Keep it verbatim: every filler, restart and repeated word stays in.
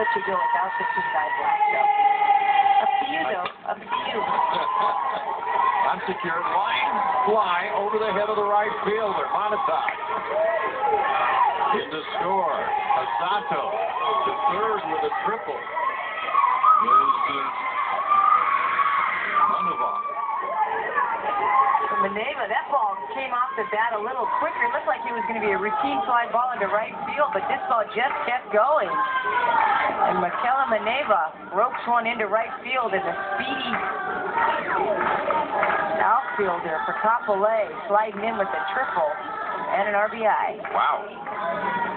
what you do without the two guys left. So, up to you, though. Up to you. Unsecured line fly over the head of the right fielder. Manewa in to score. Asato to third with a triple. Is uh, Manewa. Manewa, that ball came off the bat a little quicker. It looked like it was going to be a routine fly ball into right field, but this ball just kept going. And Mikela Manewa ropes one into right field as a speedy outfielder for Kapolei, sliding in with a triple and an R B I. Wow.